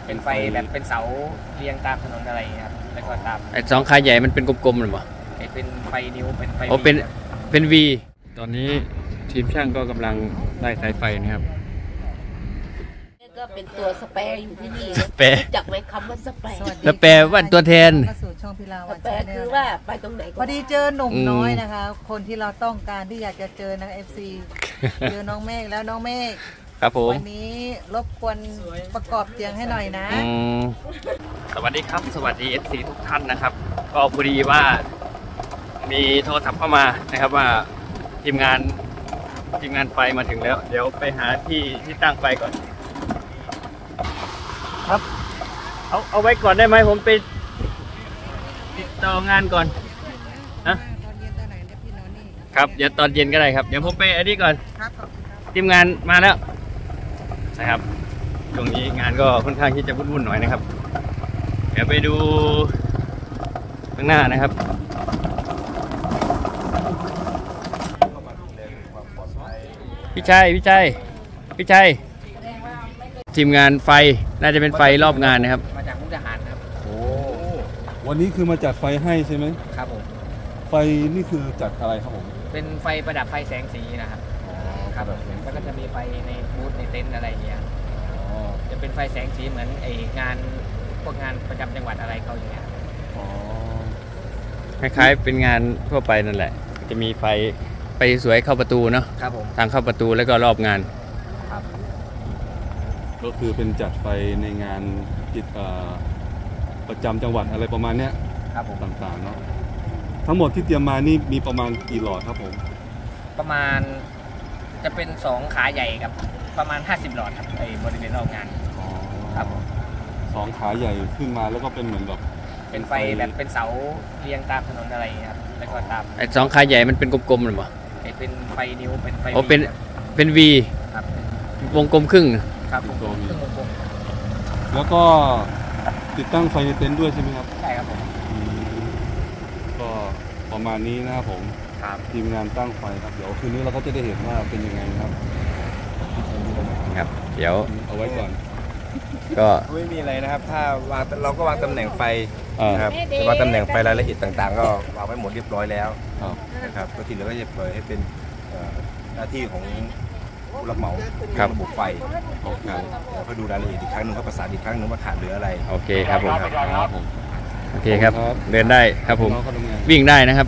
เป็นไฟแบบเป็นเสาเรียงตามถนนอะไรอย่างเงี้ยครับแล้วก็ตามไอ้สองขาใหญ่มันเป็นกลมๆหรือเปล่าเป็นไฟนิ้วเป็นไฟเป็นวีตอนนี้ทีมช่างก็กำลังไล่สายไฟนะครับก็เป็นตัวสเปรอยู่ที่นี่สเปรจักไหมคำว่าสเปรสเปรว่าตัวแทนสเปรคือว่าไปตรงไหนพอดีเจอหนุ่มน้อยนะคะคนที่เราต้องการที่อยากจะเจอนะFC เจอน้องเมฆแล้วน้องเมฆครับผมวันนี้รบกวนประกอบเตียงให้หน่อยนะสวัสดีครับสวัสดี FC ทุกท่านนะครับก็พอดีว่ามีโทรศัพท์เข้ามานะครับว่าทีมงานไฟมาถึงแล้วเดี๋ยวไปหาที่ตั้งไฟก่อนครับเอาไว้ก่อนได้ไหมผมไปติดต่องานก่อนนะครับเดี๋ยวตอนเย็นก็ได้ครับเดี๋ยวผมไปอันนี้ก่อนทีมงานมาแล้วนะครับตรงนี้งานก็ค่อนข้างที่จะวุ่นๆหน่อยนะครับเดี๋ยวไปดูข้างหน้านะครับพี่ชัยทีมงานไฟน่าจะเป็นไฟรอบงานนะครับมาจากมุกดาหารครับโอ้วันนี้คือมาจัดไฟให้ใช่ไหมครับผมไฟนี่คือจัดอะไรครับผมเป็นไฟประดับไฟแสงสีนะครับครับแล้วก็จะมีไฟในบูธในเต็นท์อะไรอย่างเงี้ยจะเป็นไฟแสงสีเหมือนงานพวกงานประจำจังหวัดอะไรเขาอย่างเงี้ยคล้ายๆเป็นงานทั่วไปนั่นแหละจะมีไฟสวยเข้าประตูเนาะครับผมทางเข้าประตูแล้วก็รอบงานครับก็คือเป็นจัดไฟในงานกิจประจำจังหวัดอะไรประมาณเนี้ยครับผมต่างๆเนาะทั้งหมดที่เตรียมมานี่มีประมาณกี่หลอดครับผมประมาณจะเป็น2ขาใหญ่กับประมาณ50หลอดครับบริเวณรอบงานครับ 2ขาใหญ่ขึ้นมาแล้วก็เป็นเหมือนแบบเป็นไฟแบบเป็นเสาเรียงตามถนนอะไรอย่างเงี้ยครับแล้วก็ตามไอ้สองขาใหญ่มันเป็นกลมๆหรือเปล่าเป็นไฟนิ้วเป็นไฟเป็นวีครับวงกลมครึ่งครับวงกลมแล้วก็ติดตั้งไฟในเต็นท์ด้วยใช่ไหมครับใช่ครับผมก็ประมาณนี้นะครับผมทีมงานตั้งไฟครับเดี๋ยวคืนนี้เราก็จะได้เห็นว่าเป็นยังไงครับเดี๋ยวเอาไว้ก่อนก็ไม่มีอะไรนะครับถ้เราก็วางตำแหน่งไฟนะครับวางตำแหน่งไฟรายละเอียดต่างๆก็วางไว้หมดเรียบร้อยแล้วนะครับก็ทีเหลือก็จะปล่อยให้เป็นหน้าที่ของผู้รับเหมาระบบไฟเขาดูรายละเอียดอีกครั้งนึงเขาประสานอีกครั้งนึงว่าขาดเหลืออะไรโอเคครับผมโอเคครับเดินได้ครับผมวิ่งได้นะครับ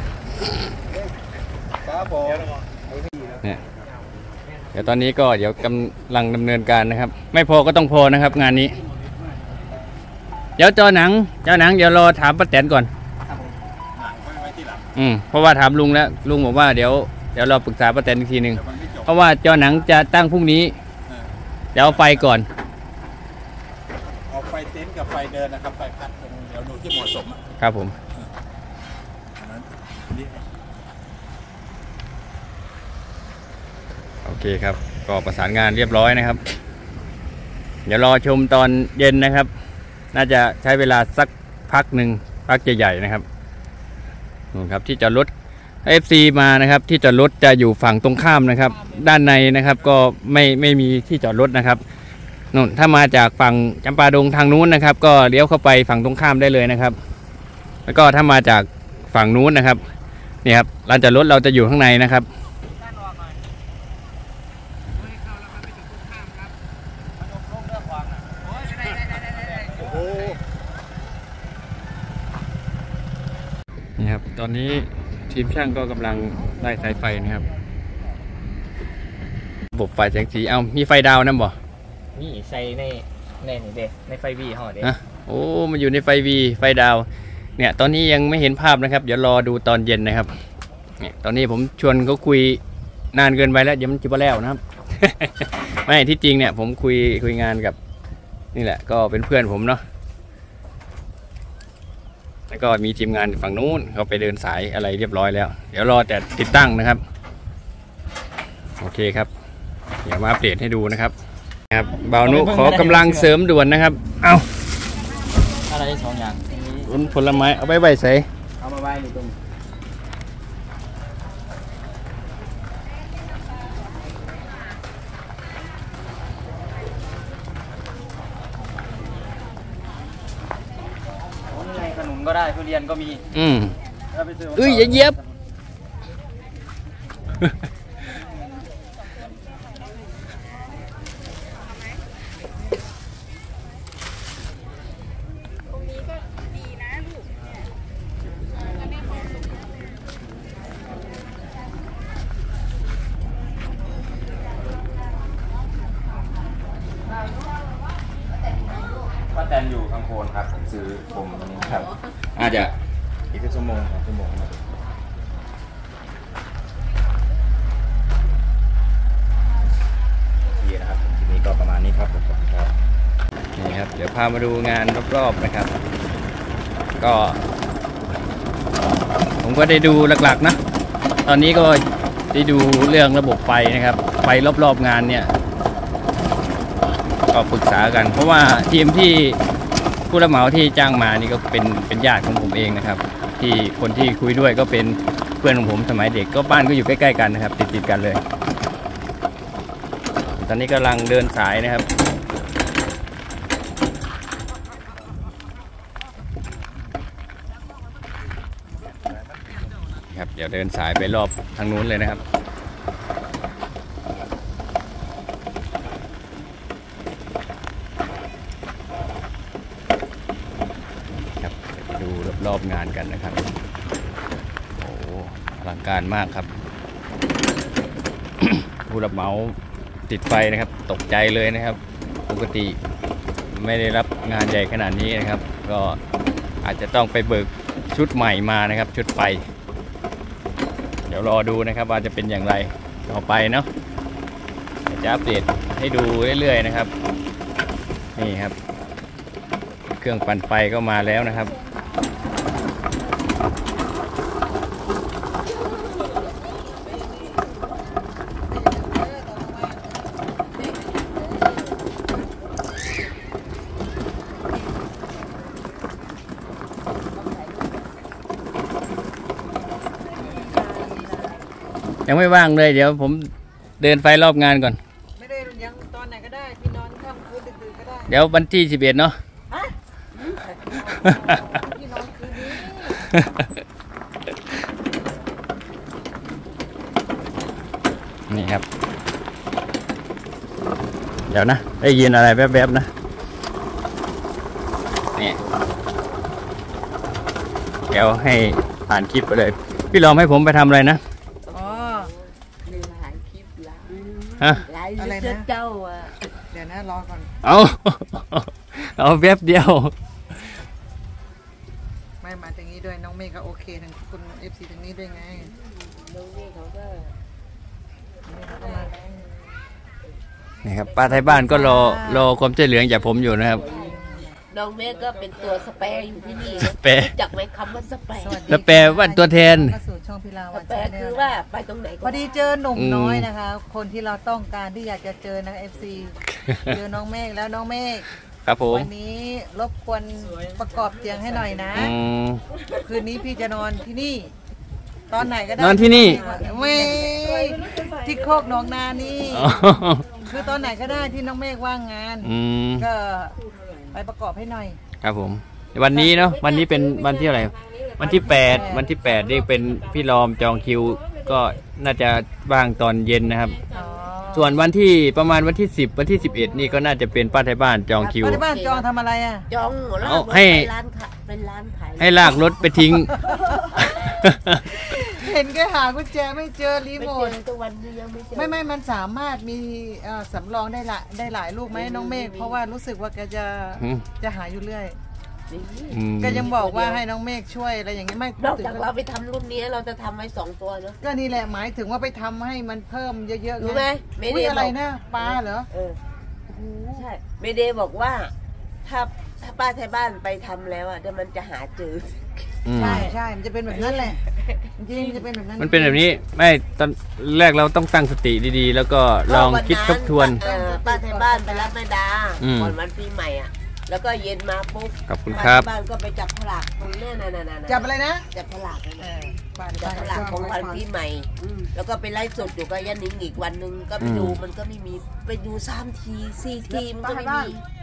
เนี่ยเดี๋ยวตอนนี้ก็เดี๋ยวกำลังดำเนินการนะครับไม่พอก็ต้องพอนะครับงานนี้เดี๋ยวเจ้าหนังเดี๋ยวรอถามป้าแตนก่อนเพราะว่าถามลุงแล้วลุงบอกว่าเดี๋ยวเราปรึกษาป้าแตนอีกทีหนึ่งเพราะว่าเจ้าหนังจะตั้งพรุ่งนี้เดี๋ยวเอาไฟก่อนเอาไฟเต็นท์กับไฟเดินนะครับไฟพัดเดี๋ยวดูที่เหมาะสมครับผมโอเคครับก็ประสานงานเรียบร้อยนะครับเดี๋ยวรอชมตอนเย็นนะครับน่าจะใช้เวลาสักพักหนึ่งพักใหญ่ๆนะครับนู่นครับที่จอดรถ FC มานะครับที่จอดรถจะอยู่ฝั่งตรงข้ามนะครับด้านในนะครับก็ไม่มีที่จอดรถนะครับนู่นถ้ามาจากฝั่งจำปาดงทางนู้นนะครับก็เลี้ยวเข้าไปฝั่งตรงข้ามได้เลยนะครับแล้วก็ถ้ามาจากฝั่งนู้นนะครับนี่ครับลานจอดรถเราจะอยู่ข้างในนะครับนี่ครับตอนนี้ทีมช่างก็กำลังไล่สายไฟนะครับระบบไฟแสงสีมีไฟดาวนั่นบ่นี่ใส่ในนี่เด็กในไฟวีห่อเด็กโอ้มันอยู่ในไฟวีไฟดาวเนี่ยตอนนี้ยังไม่เห็นภาพนะครับเดี๋ยวรอดูตอนเย็นนะครับเนี่ยตอนนี้ผมชวนเขาคุยนานเกินไปแล้วเดี๋ยวมันจะมาแล้วนะครับ ไม่ที่จริงเนี่ยผมคุยงานกับนี่แหละก็เป็นเพื่อนผมเนาะแล้วก็มีทีมงานฝั่งนู้นเขาไปเดินสายอะไรเรียบร้อยแล้วเดี๋ยวรอแต่ติดตั้งนะครับโอเคครับเดี๋ยวมาอัปเดตให้ดูนะครับบ่าวนุขอกำลังเสริมด่วนนะครับเอาอะไร2อย่างผลไม้เอาไว้ใส่เอามาไว้อยู่ตรงก็ได้ทุเรียนก็มีอย่าเหยียบป้าแตนอยู่ข้างโคนครับผมซื้อผมตรงนี้ครับอาจจะอีกชั่วโมง2 ชั่วโมงครับโอเคนะครับทีนี้ก็ประมาณนี้ครับผมครับนี่ครับเดี๋ยวพามาดูงานรอบๆนะครับ ก็ผมก็ได้ดูหลักๆนะตอนนี้ก็ได้ดูเรื่องระบบไฟนะครับไฟรอบๆงานเนี่ยก็ปรึกษากัน เพราะว่าทีมที่ผู้รับเหมาที่จ้างมานี่ก็เป็นญาติของผมเองนะครับที่คนที่คุยด้วยก็เป็นเพื่อนของผมสมัยเด็กก็บ้านก็อยู่ใกล้ๆกันนะครับติดกันเลยตอนนี้กำลังเดินสายนะครับเดี๋ยวเดินสายไปรอบทางนู้นเลยนะครับไปดูรอบๆงานกันนะครับโอ้อลังการมากครับ ผู้รับเหมาติดไฟนะครับตกใจเลยนะครับปกติไม่ได้รับงานใหญ่ขนาดนี้นะครับก็อาจจะต้องไปเบิกชุดใหม่มานะครับชุดไฟเดี๋ยวรอดูนะครับว่าจะเป็นอย่างไรต่อไปเนาะจะอัปเดตให้ดูเรื่อยๆนะครับนี่ครับเครื่องปั่นไฟก็มาแล้วนะครับยังไม่ว่างเลยเดี๋ยวผมเดินไฟรอบงานก่อนไม่ได้ยังตอนไหนก็ได้พี่นอนค่ำคืนดึกๆก็ได้เดี๋ยววันที่11เนาะพี่นอนคืนนี้นี่ครับเดี๋ยวนะได้ยินอะไรแวบๆนะนี่เดี๋ยวให้ผ่านคลิปไปเลยพี่ลองให้ผมไปทำอะไรนะอ๋อหลายคลิปหลายฮะหลายอะไรนะเจ้าอ่ะเดี๋ยวนะรอก่อนเอาแวบเดียวไม่มาตรงนี้ด้วยน้องเมฆก็โอเคทั้งคุณ FC ตรงนี้ด้วยไงน้องนี่เขาก็นี่เขาก็มานี่ครับป้าไทยบ้านก็รอความช่วยเหลือจากผมอยู่นะครับน้องเมฆก็เป็นตัวสเปรย์อยู่ที่นี่สเปรย์รู้จักไหมคำว่าสเปรย์สวัสดีแล้วแปลว่าตัวแทนเข้าสู่ช่องพิลาสวันเปรย์แนลคือว่าไปตรงไหนก็พอดีเจอหนุ่มน้อยนะคะ คนที่เราต้องการที่อยากจะเจอนะคะ FC เจอน้องเมฆแล้วน้องเมฆครับผมวันนี้รบกวนประกอบเตียงให้หน่อยนะ คืนนี้พี่จะนอนที่นี่ ตอนไหนก็ได้นอนที่นี่เว้ยที่โคกหนองนานี่อ๋อคือตอนไหนก็ได้ที่น้องเมฆว่างงาน ก็ไปประกอบให้หน่อยครับผมวันนี้เนาะวันนี้เป็นวันที่อะไรวันที่8วันที่8นี่เป็นพี่รอมจองคิวก็น่าจะว่างตอนเย็นนะครับอ๋อส่วนวันที่ประมาณวันที่10วันที่11นี่ก็น่าจะเป็นป้าไทยบ้านจองคิวป้าที่บ้านจองทำอะไรอ่ะจองหัวเราเอาะให้ร้านขายเป็นร้านขายให้ลากรถไปทิ้งเห็นแกหากุญแจไม่เจอรีไม่โมเจทอตัววันนี้ยังไม่เจอไม่มันสามารถมีสำรองได้หลายลูกไหมน้องเมฆเพราะว่ารู้สึกว่าแกจะหาอยู่เรื่อย ก็ยังบอกว่าให้น้องเมฆช่วยอะไรอย่างเงี้ยไม่นอกจากเราไปทำรุ่นนี้เราจะทำไว้2 ตัวเนาะก็นี่แหละหมายถึงว่าไปทำให้มันเพิ่มเยอะๆรู้ไหมเมอุ้เดยย์อะไรบอกนะปลาเหรอเออใช่เมเดย์บอกว่าถ้าป้าไทยบ้านไปทำแล้วอ่ะเดี๋ยวมันจะหาเจอใช่มันจะเป็นแบบนั้นแหละจริงๆจะเป็นแบบนั้นมันเป็นแบบนี้ไม่ตอนแรกเราต้องตั้งสติดีๆ แล้วก็ลองคิดทบทวนป้าไทยบ้านไปรับแม่ดาอืมก่อนวันปีใหม่อ่ะแล้วก็เย็นมาปุ๊บขอบคุณครับป้าไทยบ้านก็ไปจับฉลากตรงนี้น่ะจับอะไรนะจับฉลากนั่นเอน่ะอปลาจับฉลากของวันปีใหม่แล้วก็ไปไล่สดอยู่กับยันนิงอีกวันหนึ่งก็ไปดูมันก็ไม่มีไปดู3 ที 4 ทีมันก็ไม่มี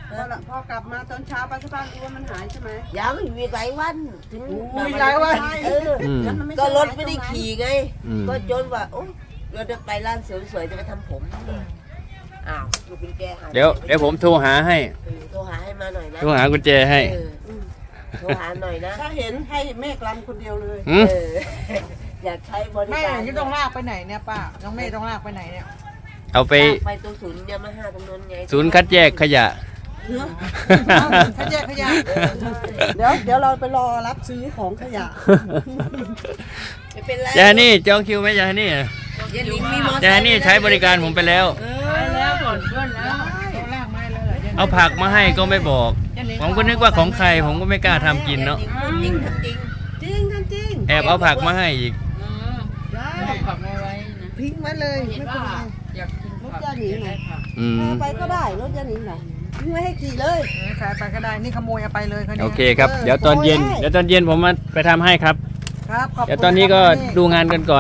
พอกลับมาตอนเช้าป้าที่บ้านรู้ว่ามันหายใช่ไหมยังมีหลายวันถึงมีหลายวันก็รถไม่ได้ขี่ไงก็จนว่าโอ๊ยเราจะไปร้านเสริมสวยจะไปทำผมอ้าวลูกกุญแจหายเดี๋ยวผมโทรหาให้โทรหาให้มาหน่อยนะโทรหากุญแจให้โทรหาหน่อยนะถ้าเห็นให้แม่กลำคนเดียวเลยอยากใช้บริแม่การนี่ต้องลากไปไหนเนี่ยป้าน้องเมย์ต้องลากไปไหนเนี่ยเอาไปไปตรงศูนย์ยามาฮ่าตรงนั้นไงศูนย์คัดแยกขยะขยะขยะเดี๋ยวเราไปรอรับซื้อของขยะไม่เป็นไรยานี่จองคิวไหมยานี่ยานิงมีมอเตอร์ไซค์ยานี่ใช้บริการผมไปแล้วไปแล้วก่อนเพื่อนแล้วต้องลากมาเลยเอาผักมาให้ก็ไม่บอก ผมก็นึกว่าของใครผมก็ไม่กล้าทำกินเนาะจริงทำจริงจริงกันจริงแอบเอาผักมาให้อีกได้ผักมาไว้นะพิงไว้เลยไม่เป็นไรอยากกินรถผักยาหนิงไหนอืมไปก็ได้รถยาหนิงไหนพิงไว้ให้ขี่เลยขายไปก็ได้นี่ขโมยเอาไปเลยคนนี้โอเคครับ เดี๋ยวตอนเย็นผมมาไปทำให้ครับครับขอบคุณเดี๋ยวตอนนี้ก็ดูงานกันก่อน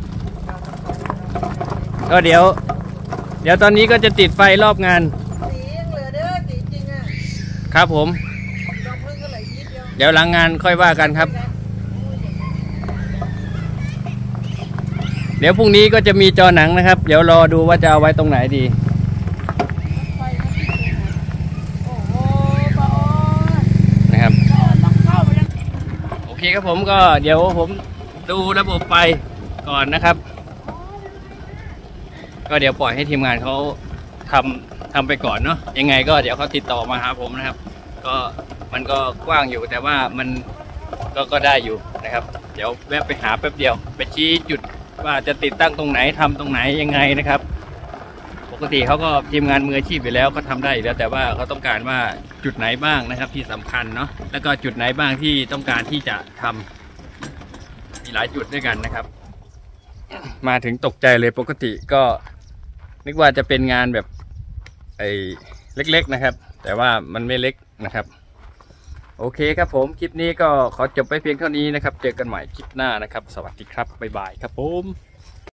ก็เดี๋ยวตอนนี้ก็จะติดไฟรอบงานสียังเหลือเด้อสีจริงอ่ะครับผมดอกพึ่งก็เหลือนิดเดียวเดี๋ยวหลังงานค่อยว่ากันครับ เดี๋ยวพรุ่งนี้ก็จะมีจอหนังนะครับ เดี๋ยวรอดูว่าจะเอาไว้ตรงไหนดี นะครับ โอเคครับผมก็เดี๋ยวผมดูระบบไฟก่อนนะครับ ก็เดี๋ยวปล่อยให้ทีมงานเขาทำไปก่อนเนาะยังไงก็เดี๋ยวเขาติดต่อมาหาผมนะครับ ก็มันก็กว้างอยู่แต่ว่ามันก็ได้อยู่นะครับ เดี๋ยวแวะไปหาแป๊บเดียวไปชี้จุดว่าจะติดตั้งตรงไหนทำตรงไหนยังไงนะครับ ปกติเขาก็ทีมงานมืออาชีพไปแล้วก็ทำได้อยู่แล้วแต่ว่าเขาต้องการว่าจุดไหนบ้างนะครับ ที่สำคัญเนาะแล้วก็จุดไหนบ้างที่ต้องการที่จะทำมีหลายจุดด้วยกันนะครับ มาถึงตกใจเลยปกติก็นึกว่าจะเป็นงานแบบไอ้เล็กๆนะครับ แต่ว่ามันไม่เล็กนะครับโอเคครับผมคลิปนี้ก็ขอจบไปเพียงเท่านี้นะครับเจอกันใหม่คลิปหน้านะครับสวัสดีครับบ๊ายบายครับผม